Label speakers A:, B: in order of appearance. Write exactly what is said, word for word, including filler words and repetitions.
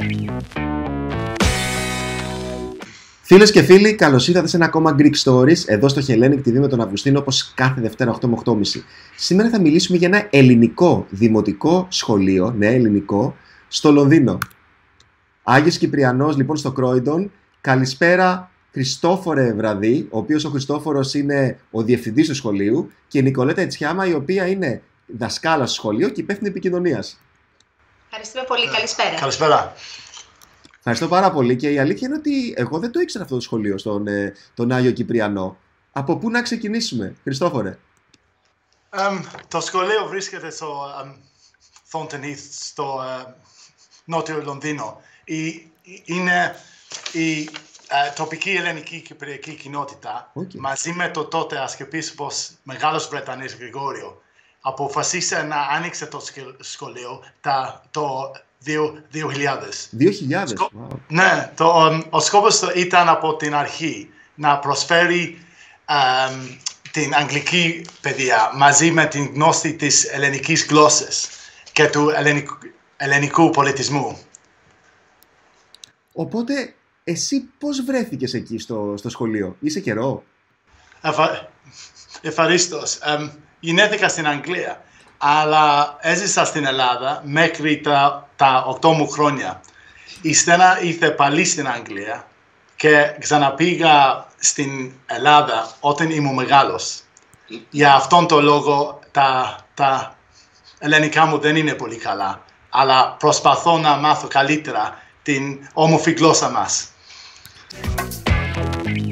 A: Φίλες και φίλοι, καλώς ήρθατε σε ένα ακόμα Greek Stories εδώ στο Hellenic τι βι με τον Αυγουστίνο, όπως κάθε Δευτέρα οκτώ με οκτώ και μισή. Σήμερα θα μιλήσουμε για ένα ελληνικό δημοτικό σχολείο, ναι, ελληνικό, στο Λονδίνο. Άγιος Κυπριανός, λοιπόν, στο Croydon. Καλησπέρα, Χριστόφορε Βραδί, ο οποίος ο Χριστόφορος είναι ο διευθυντής του σχολείου, και η Νικολέτα Ετσιάμα, η οποία είναι δασκάλα στο σχολείο και υπεύθυνη επικοινωνίας.
B: Ευχαριστούμε πολύ. Καλησπέρα.
C: Καλησπέρα.
A: Ευχαριστώ πάρα πολύ, και η αλήθεια είναι ότι εγώ δεν το ήξερα αυτό το σχολείο, στον, τον Άγιο Κυπριανό. Από πού να ξεκινήσουμε, Χριστόφορε?
C: Um, το σχολείο βρίσκεται στο um, Thornton Heath, στο uh, νότιο Λονδίνο. Η, είναι η uh, τοπική ελληνική κυπριακή κοινότητα, okay, μαζί με το τότε αρχιεπίσκοπος Μεγάλος Βρετανής Γρηγόριο. Αποφασίσε να άνοιξε το σχολείο τα, το δύο χιλιάδες.
A: δύο χιλιάδες,
C: Σκο...
A: wow.
C: Ναι, το, um, ο σκόπος ήταν από την αρχή να προσφέρει um, την αγγλική παιδεία μαζί με την γνώση της ελληνικής γλώσσας και του ελληνικού, ελληνικού πολιτισμού.
A: Οπότε, εσύ πώς βρέθηκες εκεί στο, στο σχολείο? Είσαι καιρό?
C: Εφα... Ευχαριστώς. Um, γεννήθηκα στην Αγγλία, αλλά έζησα στην Ελλάδα μέχρι τα, τα οκτώ μου χρόνια. Ύστερα ήρθε πάλι στην Αγγλία και ξαναπήγα στην Ελλάδα όταν ήμουν μεγάλος. Για αυτόν τον λόγο τα, τα ελληνικά μου δεν είναι πολύ καλά, αλλά προσπαθώ να μάθω καλύτερα την όμορφη γλώσσα μας.